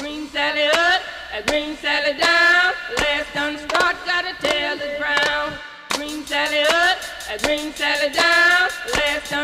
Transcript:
Green Sally up, a green Sally down. Last done start, got a tail that's brown. Green Sally up, a green Sally down. Last done